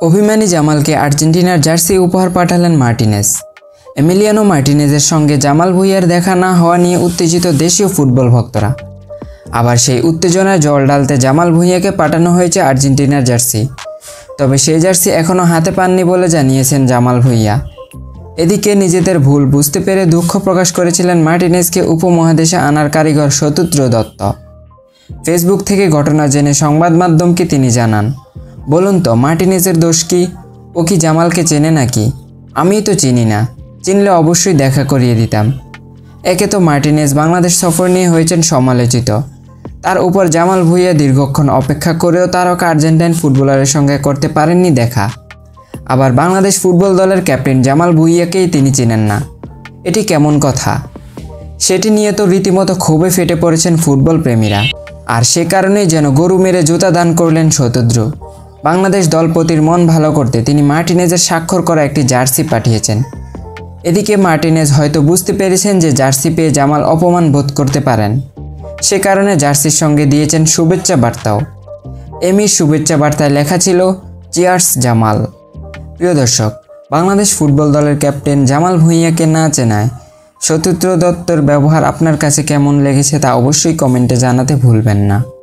অভিমানী জামালকে আর্জেন্টিনার জার্সি উপহার পাঠালেন মার্টিনেজ। এমিলিয়ানো মার্টিনেজের সঙ্গে জামাল ভুঁইয়ার দেখা না হওয়া নিয়ে উত্তেজিত দেশীয় ফুটবল ভক্তরা। আবার সেই উত্তেজনায় জল ঢালতে জামাল ভুঁইয়াকে পাঠানো হয়েছে আর্জেন্টিনার জার্সি। তবে সেই জার্সি এখনও হাতে পাননি বলে জানিয়েছেন জামাল ভুঁইয়া। এদিকে নিজেদের ভুল বুঝতে পেরে দুঃখ প্রকাশ করেছিলেন মার্টিনেজকে উপমহাদেশে আনার কারিগর শতুদ্র দত্ত। ফেসবুক থেকে ঘটনা জেনে সংবাদ মাধ্যমকে তিনি জানান, বলুন তো মার্টিনেজের দোষ কি? ও কি জামালকে চেনে নাকি? আমিই তো চিনি না, চিনলে অবশ্যই দেখা করিয়ে দিতাম। একে তো মার্টিনেজ বাংলাদেশ সফর নিয়ে হয়েছেন সমালোচিত, তার উপর জামাল ভুঁইয়া দীর্ঘক্ষণ অপেক্ষা করেও তারকা আর্জেন্টাইন ফুটবলারের সঙ্গে করতে পারেননি দেখা। আবার বাংলাদেশ ফুটবল দলের ক্যাপ্টেন জামাল ভুঁইয়াকেই তিনি চেনেন না, এটি কেমন কথা? সেটি নিয়ে তো রীতিমতো ক্ষোভে ফেটে পড়েছেন ফুটবল প্রেমীরা। আর সে কারণেই যেন গরু মেরে জুতা দান করলেন শতুদ্র। বাংলাদেশ দলপতির মন ভালো করতে তিনি মার্টিনেজের স্বাক্ষর করা একটি জার্সি পাঠিয়েছেন। এদিকে মার্টিনেজ হয়তো বুঝতে পেরেছেন যে জার্সি পেয়ে জামাল অপমান বোধ করতে পারেন, সে কারণে জার্সির সঙ্গে দিয়েছেন শুভেচ্ছা বার্তাও। এমির শুভেচ্ছা বার্তায় লেখা ছিল, চিয়ার্স জামাল। প্রিয় দর্শক, বাংলাদেশ ফুটবল দলের ক্যাপ্টেন জামাল ভুঁইয়াকে না চেনায় শতুদ্র দত্তর ব্যবহার আপনার কাছে কেমন লেগেছে তা অবশ্যই কমেন্টে জানাতে ভুলবেন না।